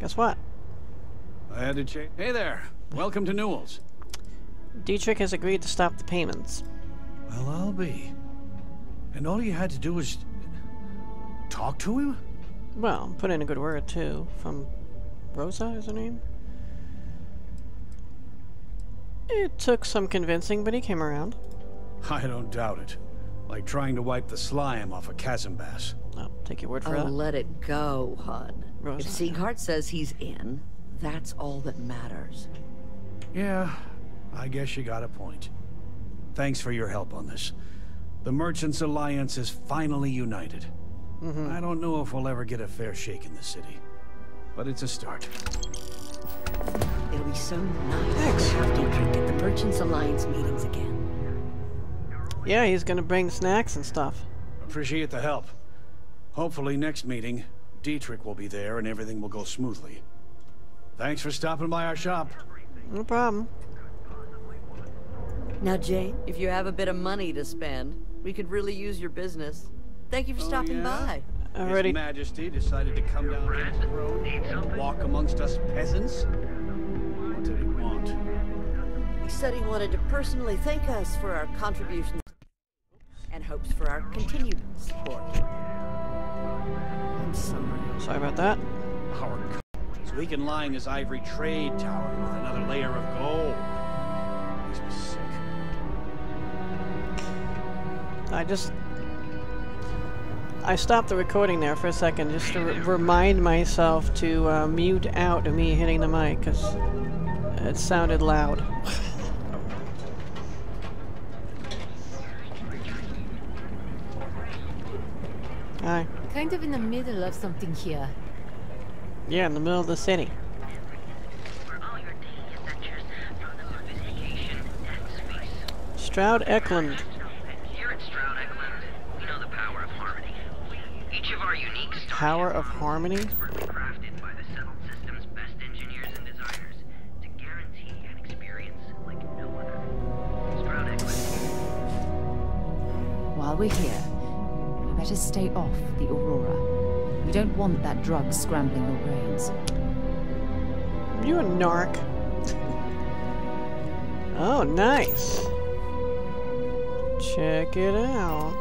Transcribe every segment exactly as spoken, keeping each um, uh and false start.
Guess what? I had to check. Hey there. Welcome to Newell's. Dietrich has agreed to stop the payments. Well, I'll be. And all you had to do was talk to him? Well, put in a good word, too. From Rosa, is her name? It took some convincing, but he came around. I don't doubt it. Like trying to wipe the slime off a chasm bass. I'll take your word for oh, that. let it go, hon. Rosa. If Sieghart says he's in, that's all that matters. Yeah, I guess you got a point. Thanks for your help on this. The Merchants Alliance is finally united. Mm-hmm. I don't know if we'll ever get a fair shake in the city, but it's a start. It'll be so nice Thanks. to have Dietrich at the Merchants Alliance meetings again. Yeah, he's gonna bring snacks and stuff. Appreciate the help. Hopefully next meeting, Dietrich will be there and everything will go smoothly. Thanks for stopping by our shop. No problem. Now, Jane, if you have a bit of money to spend, we could really use your business. Thank you for Oh, stopping yeah? by. Already. His Majesty decided to come down to the road and walk amongst us peasants? What did he want? He said he wanted to personally thank us for our contributions and hopes for our continued support. I'm sorry. Sorry about that. Our so he can line his ivory trade tower with another layer of gold. Makes me sick. I just... I stopped the recording there for a second just to re remind myself to uh, mute out of me hitting the mic, because it sounded loud. Hi. Kind of in the middle of something here. Yeah, in the middle of the city. Stroud-Ecklund. Here at Stroud-Ecklund, we know the power of harmony. Each of our unique stories Power of harmony? expertly crafted by the settled system's best engineers and designers to guarantee an experience like no other. Stroud-Ecklund. While we're here, we better stay off the Aurora. We don't want that drug scrambling your brains. You a narc. Oh, nice. Check it out.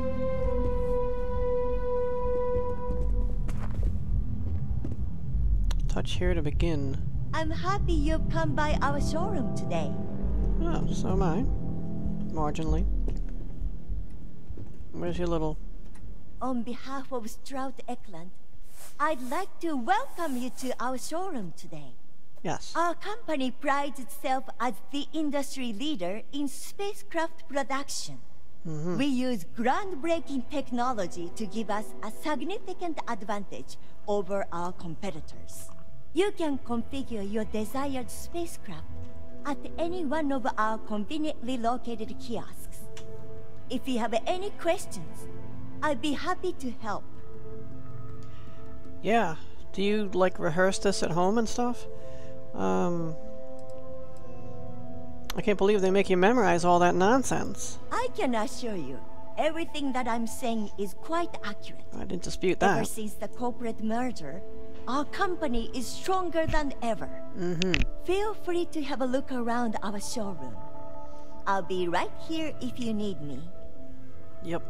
Touch here to begin. I'm happy you've come by our showroom today. Oh, so am I. Marginally. Where's your little... On behalf of Stroud-Ecklund, I'd like to welcome you to our showroom today. Yes. Our company prides itself as the industry leader in spacecraft production. Mm-hmm. We use groundbreaking technology to give us a significant advantage over our competitors. You can configure your desired spacecraft at any one of our conveniently located kiosks. If you have any questions, I'd be happy to help. Yeah. Do you, like, rehearse this at home and stuff? Um... I can't believe they make you memorize all that nonsense. I can assure you, everything that I'm saying is quite accurate. I didn't dispute Ever that. since the corporate merger, our company is stronger than ever. Mm-hmm. Feel free to have a look around our showroom. I'll be right here if you need me. Yep.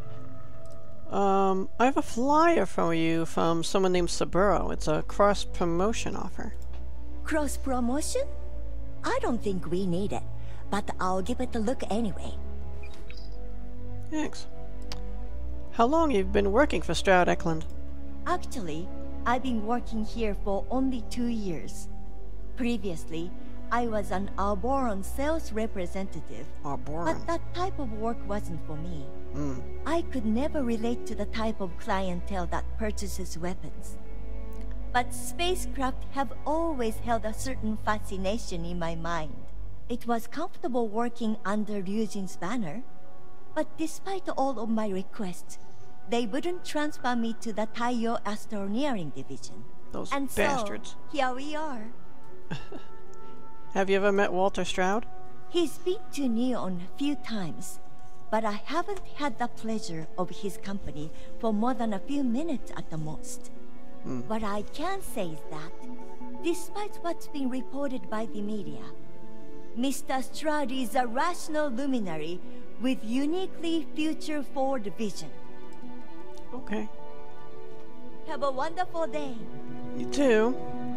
Um, I have a flyer for you from someone named Saburo. It's a cross-promotion offer. Cross-promotion? I don't think we need it, but I'll give it a look anyway. Thanks. How long have you been working for Stroud-Ecklund? Actually, I've been working here for only two years. Previously, I was an Arboron sales representative, Arboron. but that type of work wasn't for me. Mm. I could never relate to the type of clientele that purchases weapons. But spacecraft have always held a certain fascination in my mind. It was comfortable working under Ryujin's banner, but despite all of my requests, they wouldn't transfer me to the Taiyo Astroneering Division. Those and bastards. so, here we are. Have you ever met Walter Stroud? He's been to Neon a few times, but I haven't had the pleasure of his company for more than a few minutes at the most. Hmm. What I can say is that, despite what's been reported by the media, Mister Stroud is a rational luminary with uniquely future-forward vision. Okay. Have a wonderful day. You too.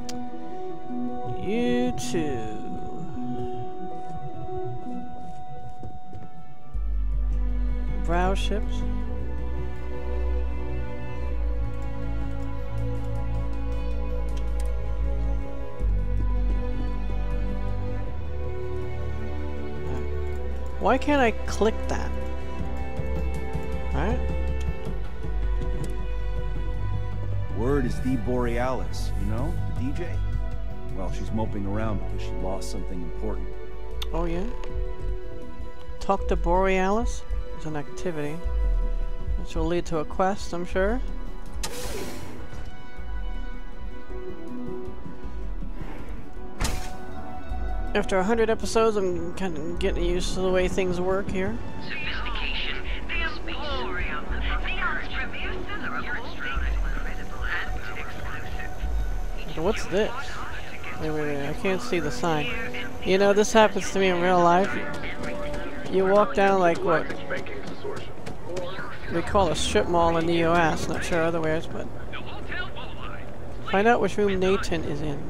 You too. Browse ships. Why can't I click that? Alright. Word is the Borealis, you know, the D J? Well, she's moping around because she lost something important. Oh yeah? Talk to Borealis is an activity, which will lead to a quest, I'm sure. After a hundred episodes, I'm kind of getting used to the way things work here. Sophistication, the Emporium, the Earth's premier seller of all things incredible and exclusive. What's this? Wait, wait, wait, I can't see the sign. You know, this happens to me in real life. You walk down like what we call a strip mall in the U S, not sure otherwise, but find out which room Nathan is in.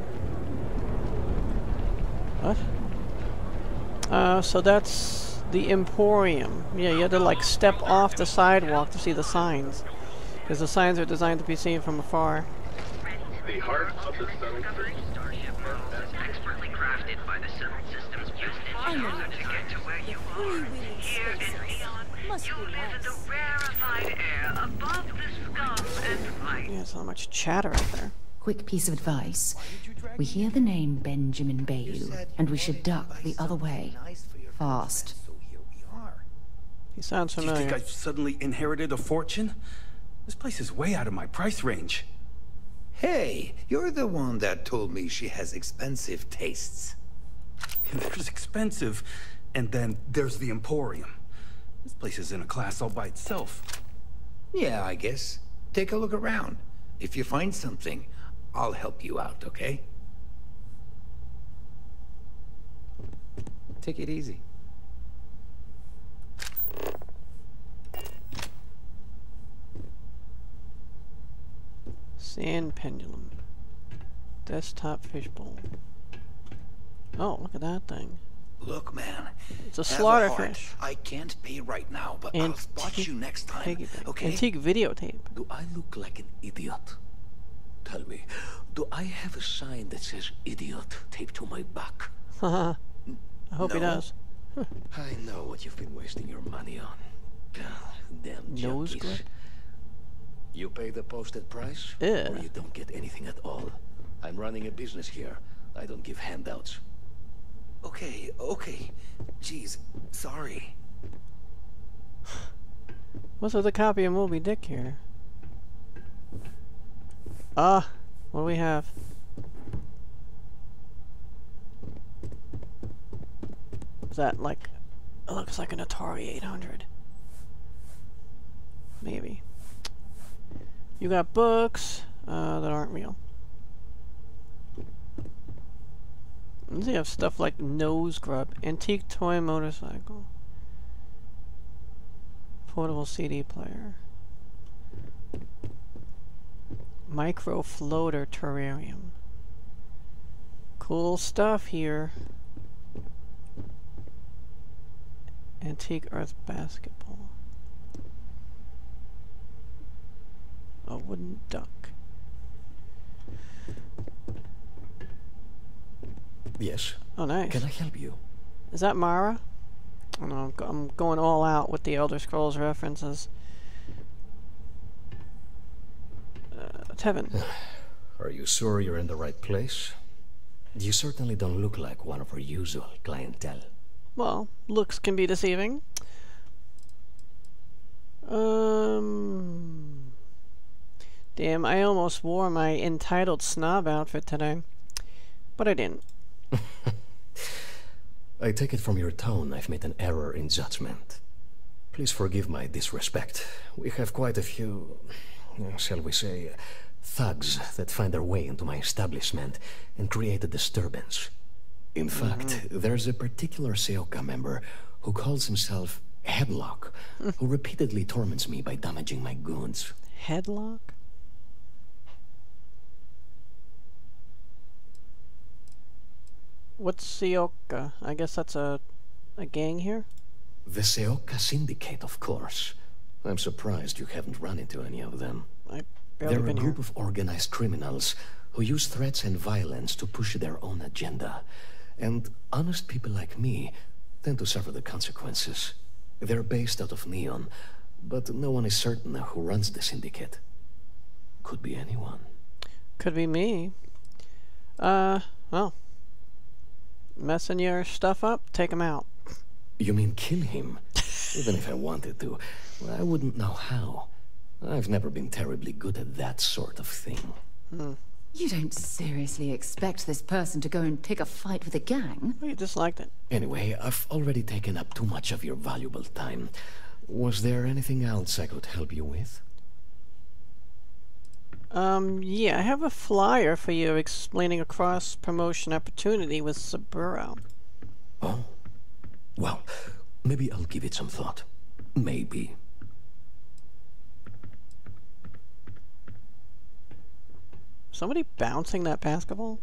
What? Uh, so that's the Emporium. Yeah, you had to like step off the sidewalk to see the signs, because the signs are designed to be seen from afar. The heart of the settled Starship models expertly crafted by the settled system's best engineers to get to where you are. Here in Eon, you live in the rarefied air above the scum and light. Yeah, there's not much chatter out there. Quick piece of advice. We hear the name Benjamin Bayou, and we should duck the other way. Fast. He sounds Do you think familiar. I've suddenly inherited a fortune? This place is way out of my price range. Hey, you're the one that told me she has expensive tastes. There's expensive, and then there's the Emporium. This place is in a class all by itself. Yeah, I guess. Take a look around. If you find something, I'll help you out, okay? Take it easy. Sand pendulum. Desktop fishbowl. Oh, look at that thing. Look, man. It's a have slaughter heart. fish. I can't pay right now, but I'll spot you next time, Antique, okay? antique videotape. Do I look like an idiot? Tell me, do I have a sign that says idiot taped to my back? Haha. I hope he No. does. I know what you've been wasting your money on. God, damn Nose junkies. grip? You pay the posted price, Yeah. or you don't get anything at all. I'm running a business here. I don't give handouts. Okay, okay. Jeez, sorry. What's with the copy of Moby Dick here? Ah, what do we have? Is that like... It looks like an Atari eight hundred. Maybe. You got books uh, that aren't real. Does he have stuff like nose grub, antique toy motorcycle, portable C D player, micro floater terrarium? Cool stuff here. Antique earth basketball. A wooden duck. Yes. Oh, nice. Can I help you? Is that Mara? I don't know, I'm, go I'm going all out with the Elder Scrolls references. Uh, Tevin. Are you sure you're in the right place? You certainly don't look like one of our usual clientele. Well, looks can be deceiving. Um... Damn, I almost wore my entitled snob outfit today. But I didn't. I take it from your tone I've made an error in judgment. Please forgive my disrespect. We have quite a few, uh, shall we say, Thugs that find their way into my establishment and create a disturbance. In fact, mm-hmm. there's a particular Seoka member who calls himself Headlock, who repeatedly torments me by damaging my goods. Headlock? What's Seoka? I guess that's a, a gang here? The Seoka Syndicate, of course. I'm surprised you haven't run into any of them. I barely They're been a group here. of organized criminals who use threats and violence to push their own agenda. And honest people like me tend to suffer the consequences. They're based out of Neon, but no one is certain who runs the syndicate. Could be anyone. Could be me. Uh, well. Messing your stuff up? Take him out. You mean kill him? Even if I wanted to, well, I wouldn't know how. I've never been terribly good at that sort of thing. Hmm. You don't seriously expect this person to go and pick a fight with a gang? Well, you disliked it. Anyway, I've already taken up too much of your valuable time. Was there anything else I could help you with? Um, yeah, I have a flyer for you explaining a cross-promotion opportunity with Saburo. Oh? Well, maybe I'll give it some thought. Maybe. Somebody bouncing that basketball?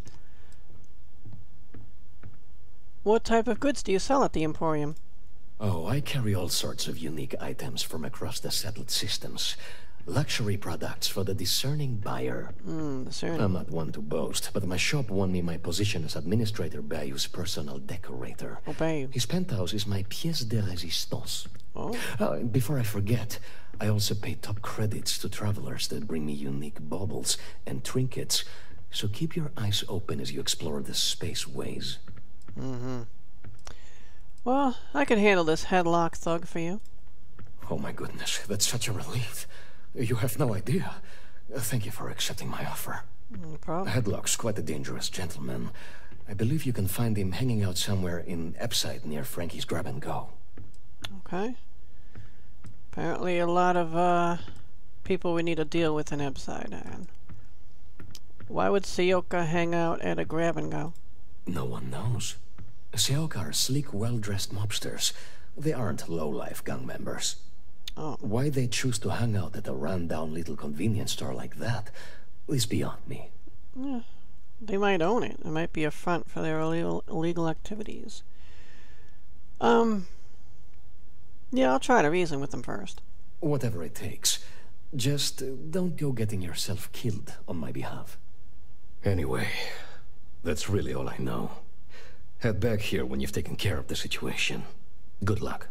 What type of goods do you sell at the Emporium? Oh, I carry all sorts of unique items from across the settled systems. Luxury products for the discerning buyer. Mm, discerning. I'm not one to boast, but my shop won me my position as Administrator Bayou's personal decorator. Oh, Bayou. His penthouse is my pièce de résistance. Oh. Uh, before I forget, I also pay top credits to travelers that bring me unique baubles and trinkets, so keep your eyes open as you explore the spaceways. Mm-hmm. Well, I can handle this headlock thug for you. Oh my goodness, that's such a relief. You have no idea. Uh, thank you for accepting my offer. No problem. Headlock's quite a dangerous gentleman. I believe you can find him hanging out somewhere in Epside near Frankie's Grab and Go. Okay. Apparently a lot of uh, people we need to deal with in Epside. And why would Seoka hang out at a Grab and Go? No one knows. Seoka are sleek, well-dressed mobsters. They aren't low-life gang members. Oh. Why they choose to hang out at a run-down little convenience store like that is beyond me. Yeah, they might own it. It might be a front for their illegal, illegal activities. Um, yeah, I'll try to reason with them first. Whatever it takes. Just uh, don't go getting yourself killed on my behalf. Anyway, that's really all I know. Head back here when you've taken care of the situation. Good luck.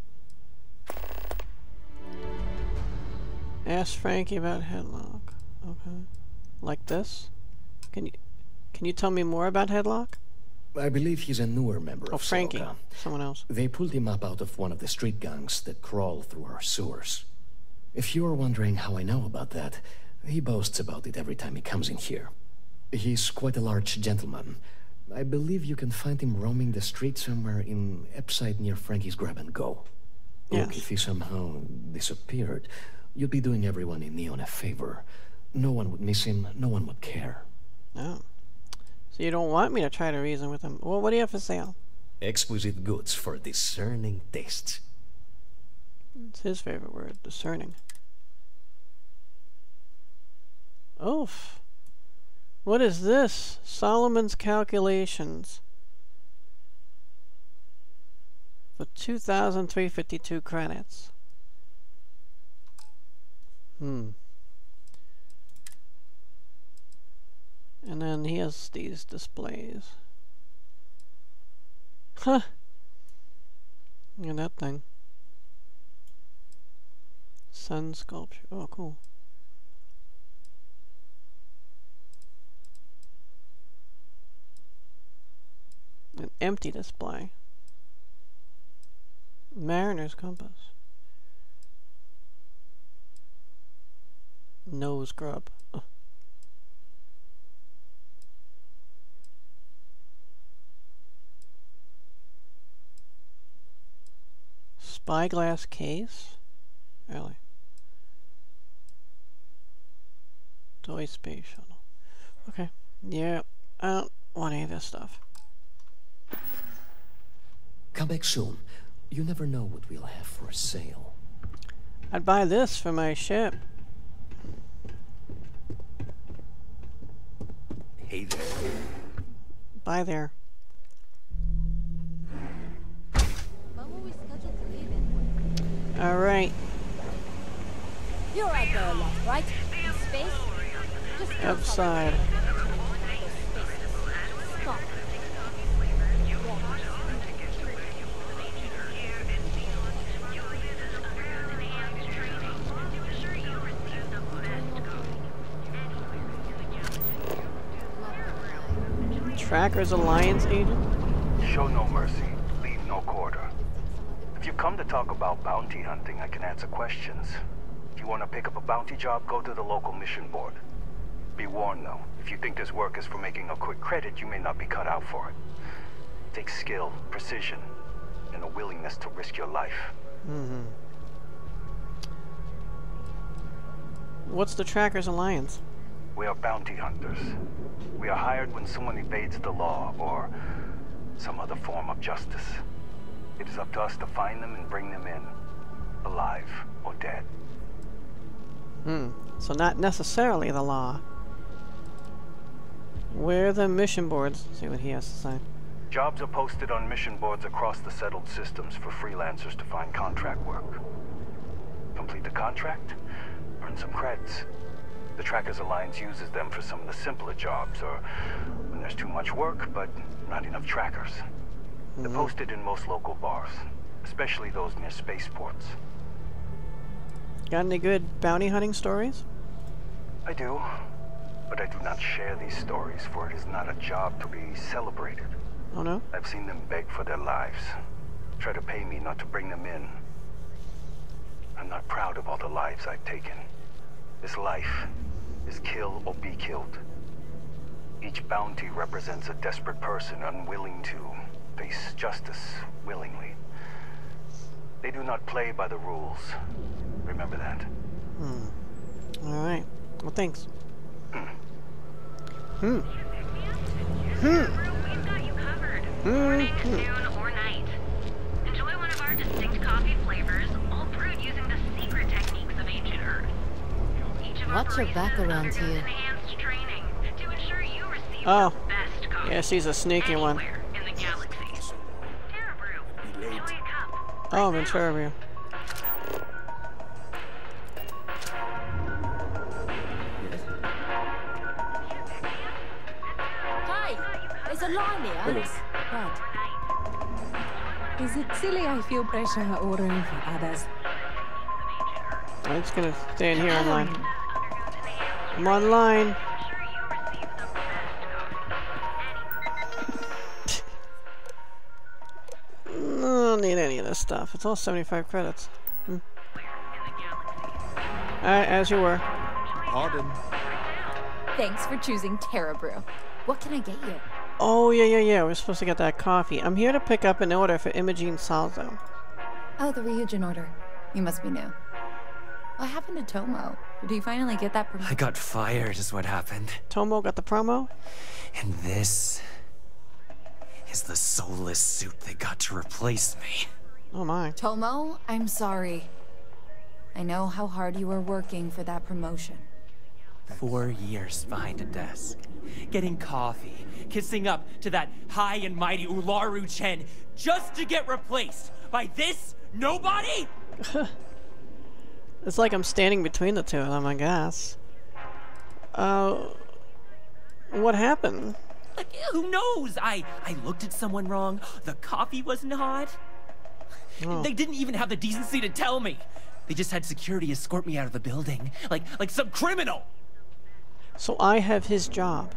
Ask Frankie about Headlock. Okay. Like this? Can you can you tell me more about Headlock? I believe he's a newer member Oh, of Frankie. Seoka. Someone else. They pulled him up out of one of the street gangs that crawl through our sewers. If you're wondering how I know about that, he boasts about it every time he comes in here. He's quite a large gentleman. I believe you can find him roaming the street somewhere in Epside near Frankie's Grab and Go. Yes. Look, if he somehow disappeared, you'd be doing everyone in Neon a favor. No one would miss him, no one would care. Oh. So you don't want me to try to reason with him. Well, what do you have for sale? Exquisite goods for discerning tastes. It's his favorite word, discerning. Oof. What is this? Solomon's Calculations. For two thousand three hundred fifty-two credits. Hmm. And then he has these displays. Huh. Look at that thing. Sun sculpture. Oh, cool. An empty display. Mariner's compass. Nose grub. Ugh. Spyglass case? Really? Toy space shuttle. Okay. Yeah, I don't want any of this stuff. Come back soon. You never know what we'll have for sale. I'd buy this for my ship. Hey there. Bye there. Alright. You're out there a lot, right? In space? Just Outside. stop. Tracker's Alliance agent? Show no mercy, leave no quarter. If you come to talk about bounty hunting, I can answer questions. If you want to pick up a bounty job, go to the local mission board. Be warned though, if you think this work is for making a quick credit, you may not be cut out for it. It takes skill, precision, and a willingness to risk your life. Mm-hmm. What's the Tracker's Alliance? We are bounty hunters. We are hired when someone evades the law or some other form of justice. It is up to us to find them and bring them in, alive or dead. Hmm. So not necessarily the law. Where are the mission boards? Let's see what he has to say. Jobs are posted on mission boards across the settled systems for freelancers to find contract work. Complete the contract, earn some creds. The Trackers Alliance uses them for some of the simpler jobs, or when there's too much work, but not enough trackers. Mm-hmm. They're posted in most local bars, especially those near spaceports. Got any good bounty hunting stories? I do, but I do not share these stories, for it is not a job to be celebrated. Oh no? I've seen them beg for their lives, try to pay me not to bring them in. I'm not proud of all the lives I've taken. This life is kill or be killed. Each bounty represents a desperate person unwilling to face justice willingly. They do not play by the rules. Remember that. Hmm. Alright. Well, thanks. Hmm. Hmm. We've got you covered. Morning, noon, or night. Enjoy one of our distinct coffee flavors, all brewed using the secret techniques of ancient Earth. Watch your back around here. Oh. Yeah, she's a sneaky one. Oh, I'm in TerraBrew. Hi! There's a line here. Right. Is it silly I feel pressure or room for others? I'm just gonna stay in here online. I'm online. No, don't need any of this stuff. It's all seventy-five credits. Hmm. Alright, as you were. Pardon. Thanks for choosing TerraBrew. What can I get you? Oh, yeah, yeah, yeah. We're supposed to get that coffee. I'm here to pick up an order for Imogene Salzo. Oh, the reagent order. You must be new. What happened to Tomo? Did he finally get that promotion? I got fired is what happened. Tomo got the promo? And this is the soulless suit that got to replace me. Oh my. Tomo, I'm sorry. I know how hard you were working for that promotion. Four years behind a desk, getting coffee, kissing up to that high and mighty Ularu Chen, just to get replaced by this nobody? It's like I'm standing between the two of them, I guess. Uh, what happened? Like, who knows? I, I looked at someone wrong. The coffee wasn't hot. Oh. They didn't even have the decency to tell me. They just had security escort me out of the building, like, like some criminal. So I have his job.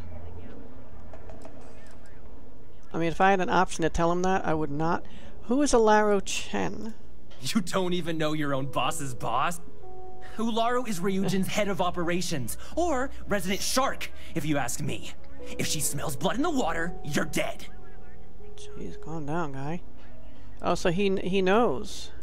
I mean, if I had an option to tell him that, I would not. Who is Ularu Chen? You don't even know your own boss's boss? Ularu is Ryujin's head of operations, or resident shark, if you ask me. If she smells blood in the water, you're dead. Jeez, calm down, guy. Oh, so he he knows.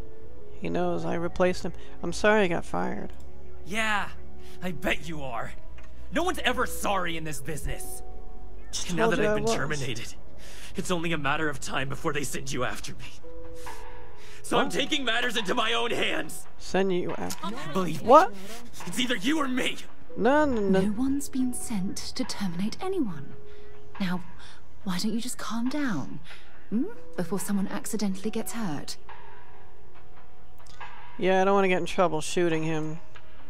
He knows I replaced him. I'm sorry I got fired. Yeah, I bet you are. No one's ever sorry in this business. Just Now told that you I've I been was. terminated, it's only a matter of time before they send you after me. So What? I'm taking matters into my own hands. Send you after. Believe me. What? It's either you or me. No, no, no. No one's been sent to terminate anyone. Now, why don't you just calm down? Hmm? Before someone accidentally gets hurt. Yeah, I don't want to get in trouble shooting him.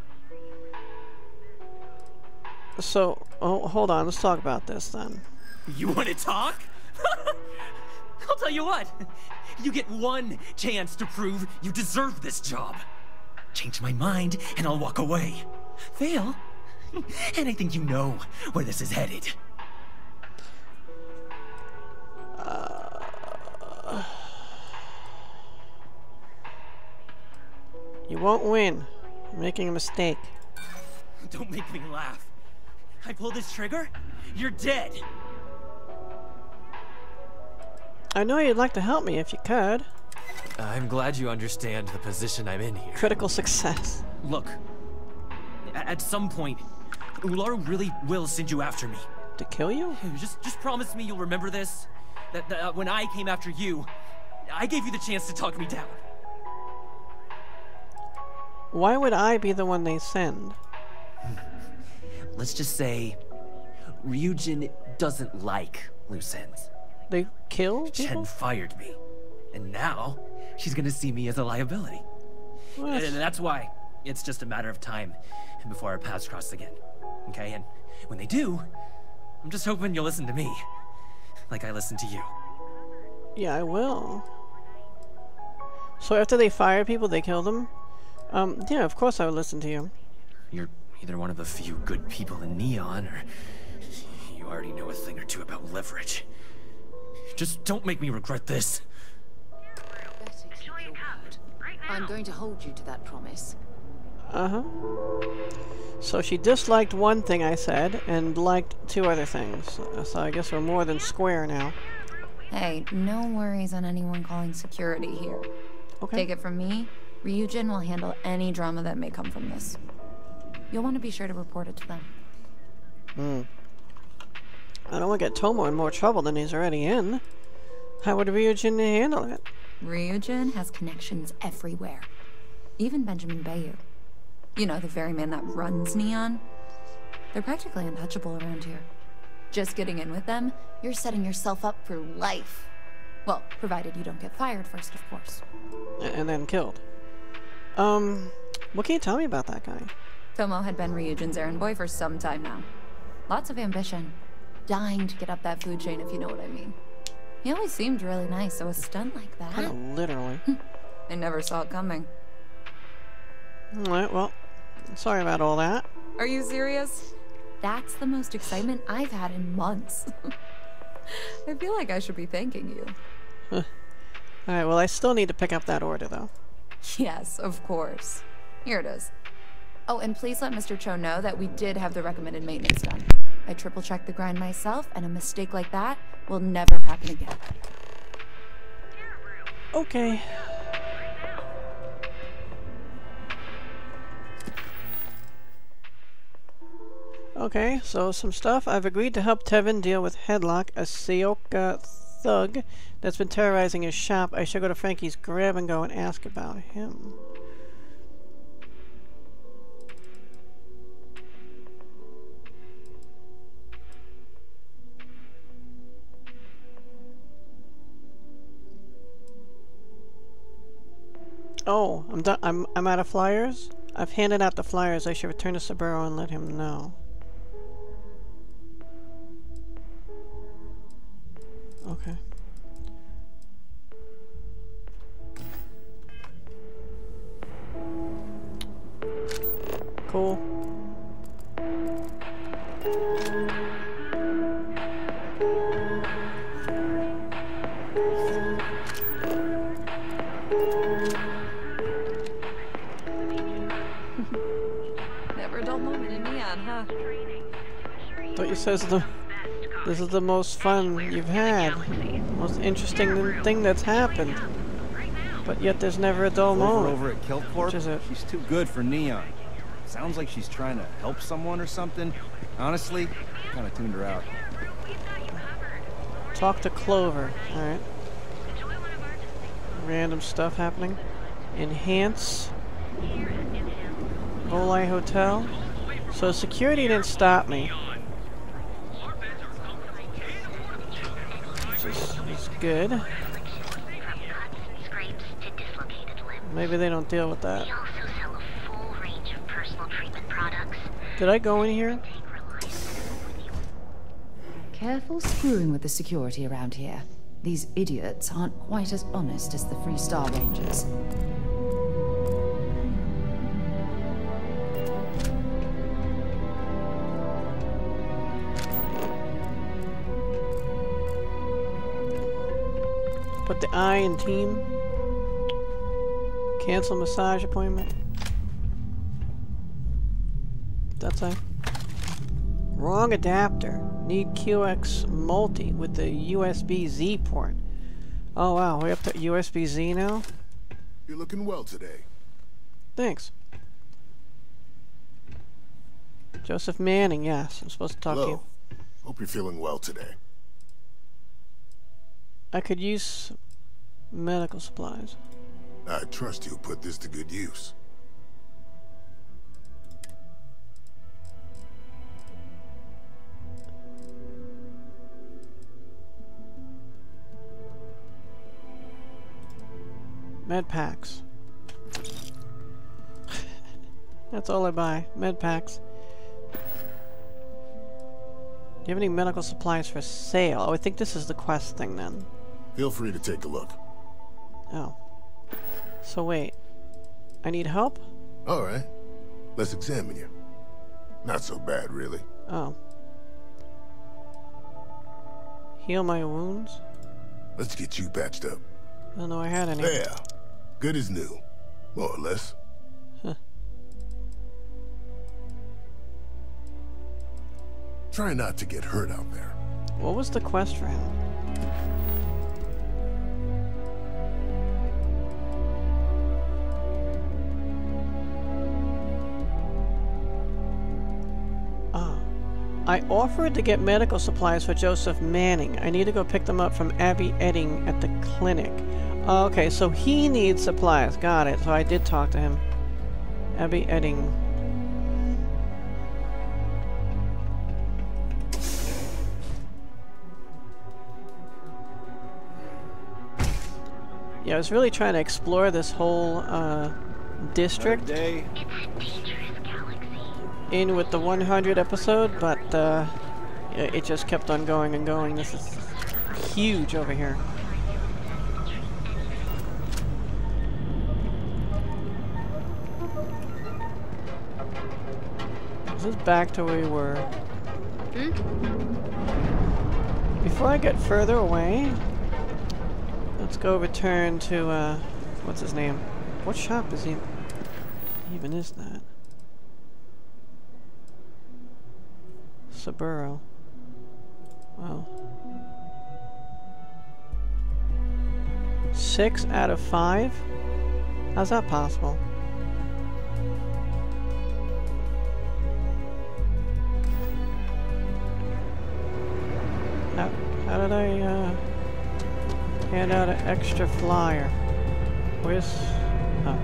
So, oh, hold on, let's talk about this then. You want to talk? I'll tell you what. You get one chance to prove you deserve this job. Change my mind, and I'll walk away. Fail, and I think you know where this is headed. Uh, you won't win. You're making a mistake. Don't make me laugh. I pull this trigger, you're dead. I know you'd like to help me if you could. I'm glad you understand the position I'm in here. Critical success. Look, at some point, Ularu really will send you after me. To kill you? Just, just promise me you'll remember this. That, that uh, when I came after you, I gave you the chance to talk me down. Why would I be the one they send? Let's just say, Ryujin doesn't like loose ends. They kill people? Chen fired me, and now she's gonna see me as a liability. What? And that's why it's just a matter of time before our paths cross again. Okay, and when they do, I'm just hoping you'll listen to me, like I listened to you. Yeah, I will. So after they fire people, they kill them? Um, yeah, of course I would listen to you. You're either one of the few good people in Neon, or you already know a thing or two about leverage. Just don't make me regret this. I'm going to hold you to that promise. Uh-huh. So she disliked one thing I said, and liked two other things. So I guess we're more than square now. Hey, no worries on anyone calling security here. Okay. Take it from me, Ryujin will handle any drama that may come from this. You'll want to be sure to report it to them. Hmm. I don't want to get Tomo in more trouble than he's already in. How would Ryujin handle it? Ryujin has connections everywhere. Even Benjamin Bayou. You know, the very man that runs Neon. They're practically untouchable around here. Just getting in with them, you're setting yourself up for life. Well, provided you don't get fired first, of course. And then killed. Um, what can you tell me about that guy? Tomo had been Ryujin's errand boy for some time now. Lots of ambition. Dying to get up that food chain, if you know what I mean. He always seemed really nice, so a stunt like that... Kind of literally. I never saw it coming. Alright, well, sorry about all that. Are you serious? That's the most excitement I've had in months. I feel like I should be thanking you. Huh. Alright, well, I still need to pick up that order, though. Yes, of course. Here it is. Oh, and please let Mister Cho know that we did have the recommended maintenance done. I triple-checked the grind myself, and a mistake like that will never happen again. Okay. Okay, so some stuff. I've agreed to help Tevin deal with Headlock, a Seoka thug that's been terrorizing his shop. I should go to Frankie's Grab and Go and ask about him. Oh, I'm done. I'm I'm out of flyers. I've handed out the flyers. I should return to Saburo and let him know. Okay. Cool. Never a dull moment in Neon, huh? Thought you says the this is the most fun you've had, most interesting thing that's happened. But yet there's never a dull Over moment. over at Kelcorp, Which is it? she's too good for Neon. sounds like she's trying to help someone or something. Honestly, kind of tuned her out. Talk to Clover. Alright. Random stuff happening. Enhance. Volai Hotel. So security didn't stop me. Which is, is good. Maybe they don't deal with that. Did I go in here? Careful screwing with the security around here. These idiots aren't quite as honest as the Free Star Rangers. Put the I in team. Cancel massage appointment. That's a wrong adapter. Need Q X multi with the U S B Z port. Oh wow, we're up to U S B Z now? You're looking well today. Thanks. Joseph Manning, yes. I'm supposed to talk Hello. to you. Hope you're feeling well today. I could use medical supplies. I trust you'll put this to good use. Med packs. That's all I buy. Med packs. Do you have any medical supplies for sale? Oh, I think this is the quest thing then. Feel free to take a look. Oh. So wait. I need help? Alright. Let's examine you. Not so bad, really. Oh. Heal my wounds? Let's get you patched up. I don't know I had any. There. Good as new. More or less. Huh. Try not to get hurt out there. What was the quest for him? Ah. I offered to get medical supplies for Joseph Manning. I need to go pick them up from Abby Edding at the clinic. Okay, so he needs supplies. Got it. So I did talk to him. Abby Edding. Yeah, I was really trying to explore this whole uh, district in with the one hundred episode, but uh, it just kept on going and going. This is huge over here. This is back to where we were. Hmm? Before I get further away, let's go return to, uh, what's his name? What shop is he? Even is that? Saburo. Wow. Six out of five? How's that possible? How, how did I, uh, hand out an extra flyer? Where's... Oh.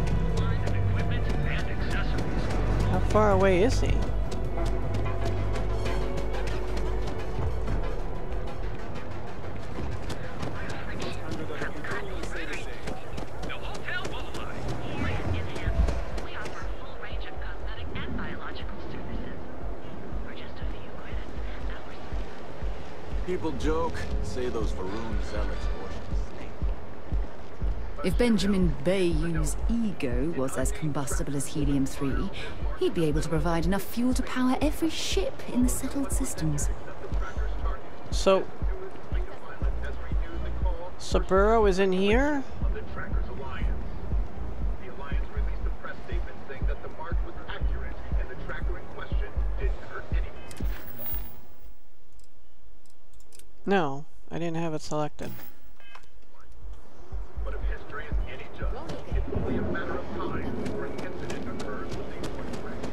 How far away is he? People joke, say those Varun zealots worship. If Benjamin Bayou's ego was as combustible as helium three, he'd be able to provide enough fuel to power every ship in the settled systems. So... Saburo is in here? No, I didn't have it selected. But if history is any judge, it's only a matter of time before an incident occurs with these trackers.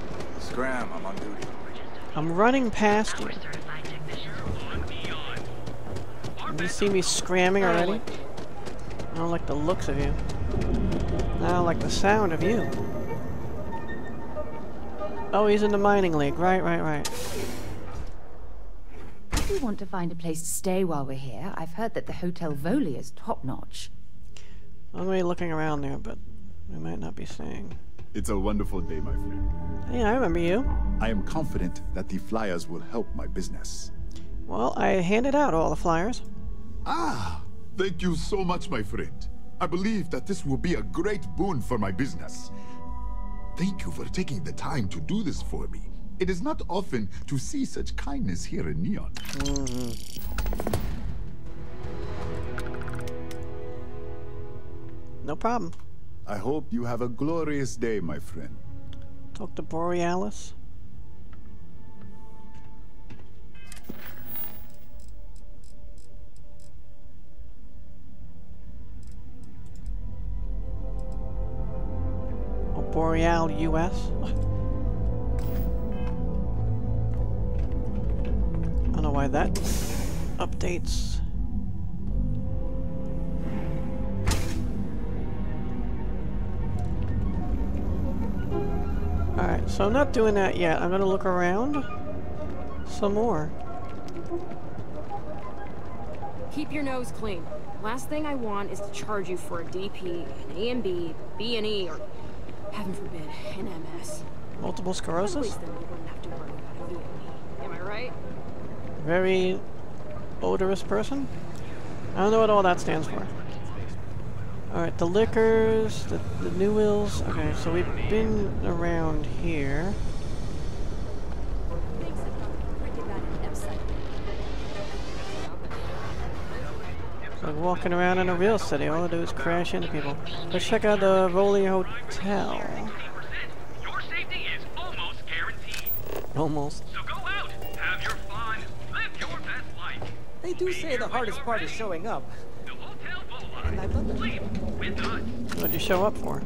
Scram, I'm on duty. I'm running past you. You see me scramming already? I don't like the looks of you. I don't like the sound of you. Oh, he's in the mining league. Right, right, right. If we want to find a place to stay while we're here, I've heard that the Hotel Voli is top-notch. I'm gonna be looking around there, but we might not be staying. It's a wonderful day, my friend. Yeah, I remember you. I am confident that the flyers will help my business. Well, I handed out all the flyers. Ah, thank you so much, my friend. I believe that this will be a great boon for my business. Thank you for taking the time to do this for me. It is not often to see such kindness here in Neon. Mm-hmm. No problem. I hope you have a glorious day, my friend. Talk to Borealis. Oh, Boreal U S. I don't know why that updates. Alright, so I'm not doing that yet. I'm gonna look around some more. Keep your nose clean. Last thing I want is to charge you for a D P, an A and B, B and E, or heaven forbid, an M S. Multiple sclerosis? At least then we wouldn't have to worry about a V and E. Am I right? Very odorous person? I don't know what all that stands for. Alright, the liquors, the, the new wheels. Okay, so we've been around here. It's like walking around in a real city. All I do is crash into people. Let's check out the Voli Hotel. Your safety is almost guaranteed. Almost. So go out, have your fun, live your best life. They do say the hardest part is showing up. And I've done that. What'd you show up for?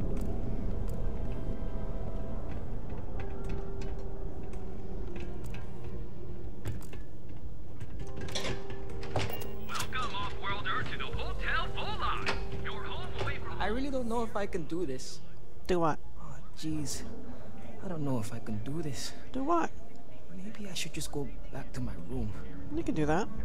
Welcome, off-worlder, to the Hotel Vola. Your home away from I really don't know if I can do this. Do what? Oh, jeez. I don't know if I can do this. Do what? Maybe I should just go back to my room. You can do that.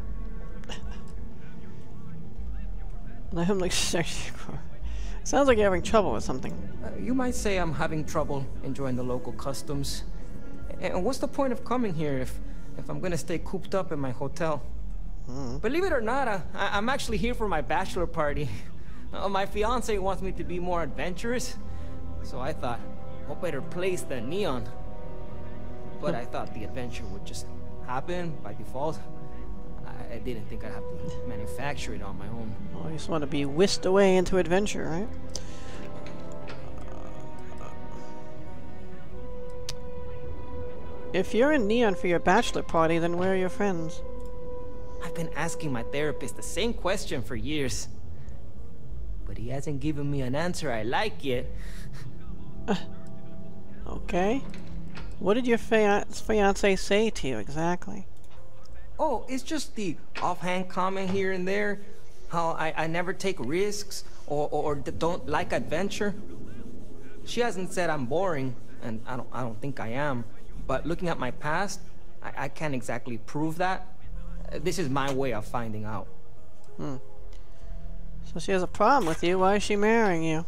Let him like sexy. Sounds like you're having trouble with something. Uh, you might say I'm having trouble enjoying the local customs. And what's the point of coming here if if I'm gonna stay cooped up in my hotel? Mm. Believe it or not, uh, I I'm actually here for my bachelor party. Uh, my fiance wants me to be more adventurous, so I thought, what better place than Neon? But I thought the adventure would just happen by default. I didn't think I'd have to manufacture it on my own. Well, you just want to be whisked away into adventure, right? If you're in Neon for your bachelor party, then where are your friends? I've been asking my therapist the same question for years. But he hasn't given me an answer I like yet. uh, okay. What did your fia fiance say to you exactly? Oh, it's just the offhand comment here and there. How I, I never take risks or, or, or don't like adventure. She hasn't said I'm boring, and I don't, I don't think I am. But looking at my past, I, I can't exactly prove that. Uh, this is my way of finding out. Hmm. So she has a problem with you. Why is she marrying you?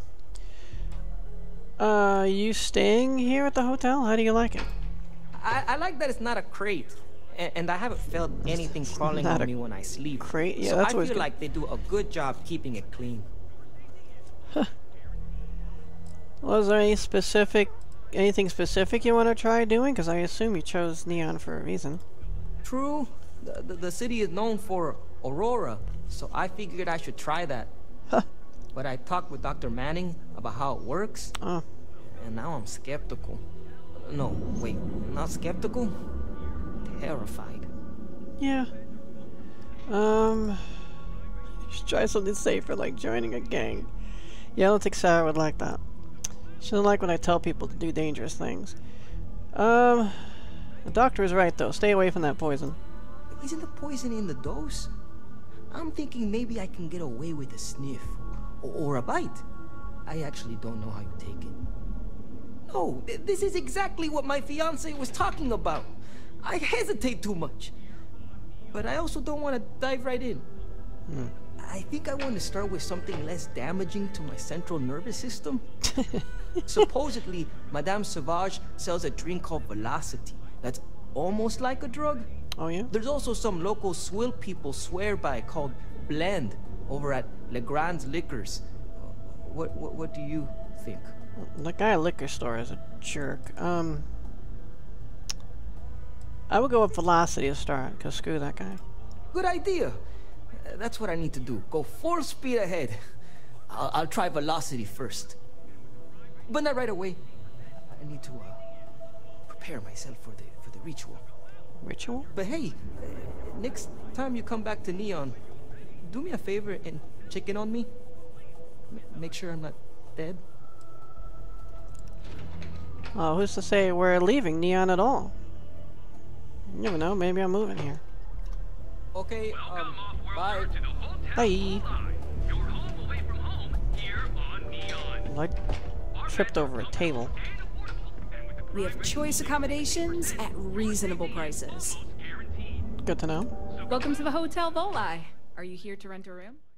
Uh, you staying here at the hotel? How do you like it? I, I like that it's not a crate. And I haven't felt anything crawling on me when I sleep. Crate? Yeah, so that's I what feel like they do a good job keeping it clean. Huh. Was there any specific, anything specific you want to try doing? Because I assume you chose Neon for a reason. True. The, the, the city is known for Aurora, so I figured I should try that. Huh. But I talked with Doctor Manning about how it works, oh. and now I'm skeptical. No, wait, not skeptical? Terrified. Yeah. Um. Just try something safer, like joining a gang. Yeah, I don't think Sarah would like that. She doesn't like when I tell people to do dangerous things. Um, the doctor is right though. Stay away from that poison. Isn't the poison in the dose? I'm thinking maybe I can get away with a sniff. Or, or a bite. I actually don't know how you take it. No, th this is exactly what my fiancé was talking about. I hesitate too much. But I also don't want to dive right in. Hmm. I think I want to start with something less damaging to my central nervous system. Supposedly, Madame Sauvage sells a drink called Velocity that's almost like a drug. Oh yeah? There's also some local swill people swear by called Blend over at Legrand's Liquors. What, what, what do you think? The guy at liquor store is a jerk. Um, I would go with Velocity to start, because screw that guy. Good idea. Uh, that's what I need to do. Go full speed ahead. I'll, I'll try Velocity first. But not right away. I need to uh, prepare myself for the, for the ritual. Ritual? But hey, uh, next time you come back to Neon, do me a favor and check in on me. M make sure I'm not dead. Oh, who's to say we're leaving Neon at all? You never know, maybe I'm moving here. Okay, um, bye. Bye. Like, tripped over a table. We have choice accommodations at reasonable prices. Good to know. Welcome to the Hotel Volai. Are you here to rent a room?